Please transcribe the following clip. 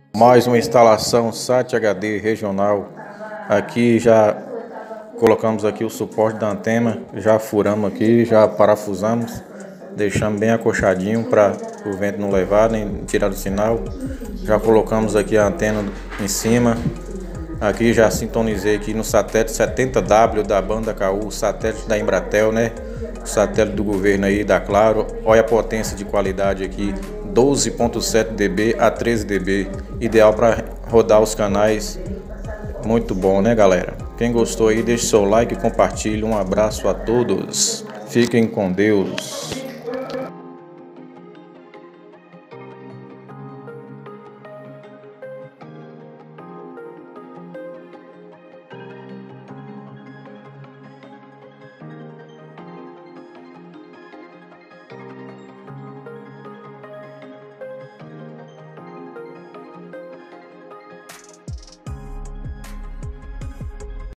Mais uma instalação SAT HD regional. Aqui já colocamos aqui o suporte da antena, já furamos aqui, já parafusamos, deixamos bem acolchadinho para o vento não levar nem tirar do sinal. Já colocamos aqui a antena em cima. Aqui já sintonizei aqui no satélite 70W da banda KU, satélite da Embratel, né? Satélite do governo aí da Claro. Olha a potência de qualidade aqui, 12.7 dB a 13 dB, ideal para rodar os canais. Muito bom, né, galera? Quem gostou aí, deixe seu like e compartilhe. Um abraço a todos. Fiquem com Deus.